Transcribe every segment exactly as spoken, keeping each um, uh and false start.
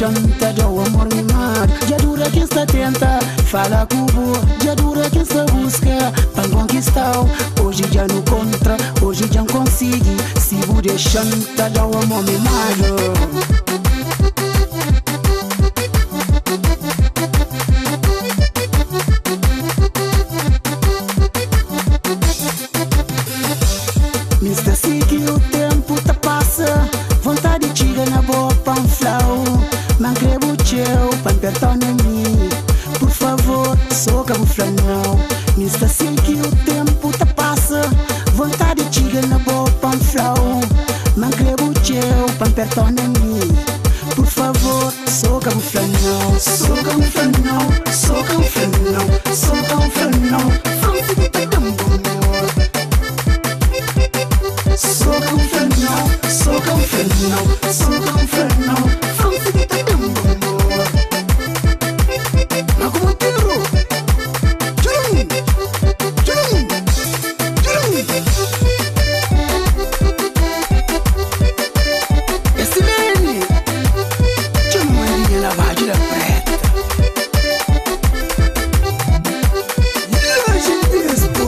chanta do amor mimado. Já dura quem está tenta, fala com o boa. Já dura quem está busca, para conquistar. Hoje já não contra, hoje já não consigo. Se bude chanta do amor mimado. Mister C, que o tempo tá passa, vontade de tirar na boa pan flau. Mas creio eu, pan pertona a mim. Por favor, sou Ka Bu Flan Nau. Mister C, que o tempo tá passa, vontade de tirar na boa pan flau. Mas creio eu, pan pertona a mim. Por favor, sou Ka Bu Flan Nau. Sou Ka Bu Flan Nau, sou Ka Bu Flan Nau, sou Ka Bu Flan Nau. França tá tão bom. Sou Ka Bu Flan Nau, sou Ka Bu Flan Nau, sou Ka Bu Flan Nau. França tá tão bom. Mas como tiro, tchum, tchum, tchum. Esse nene, tchum, maninha na vaga preta. Longe disto.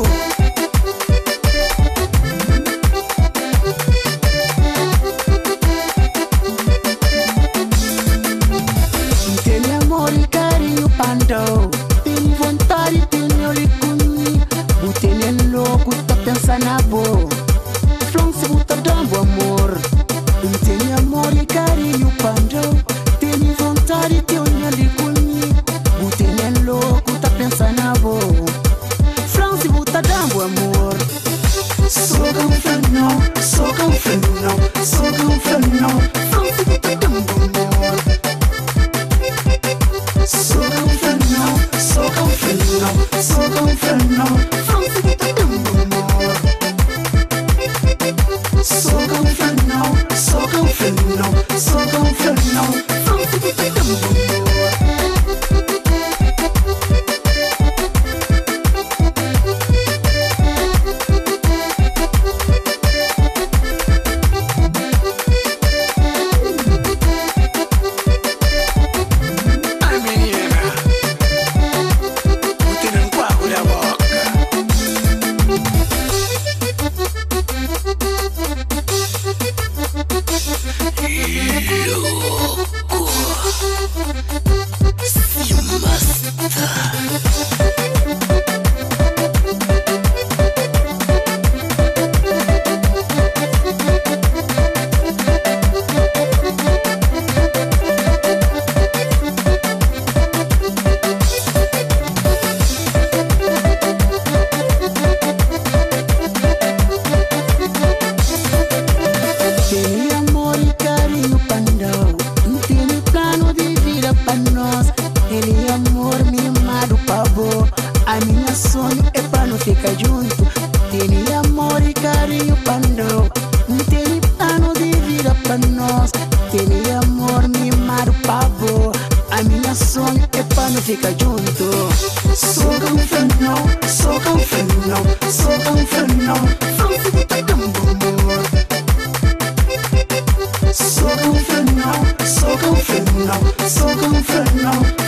Tenho amor e carinho pando, tenho vontade, tenho licuni. O tenho louco, tá pensando na boa. Flon se buta dando amor. Tenho amor e carinho pando, tenho vontade, tenho licuni. O tenho louco, tá pensando na boa. Flon se buta dando amor. Sou Ka Bu Flan Nau, sou Ka Bu Flan Nau, sou Ka Bu Flan Nau. Flon se buta dando amor. Sou Ka Bu Flan Nau, sou Ka Bu Flan Nau, sou Ka Bu Flan Nau. França tá dando amor. Sou Ka Bu Flan Nau, sou Ka Bu Flan Nau, sou Ka Bu Flan Nau. França tá dando amor. Tenho amor e carinho pando, tenho plano de vida pra nós. Ele amor mimado pra boa. A minha sonho é pra não ficar junto. Tenho amor e carinho pando, tenho plano de vida pra nós. Tenho amor mimado pra boa. A minha sonho é pra não ficar junto. Sou Ka Bu Flan Nau, sou Ka Bu Flan Nau, sou Ka Bu Flan Nau. França tá tão bom. Sou Ka Bu Flan Nau, sou Ka Bu Flan Nau, sou Ka Bu Flan Nau.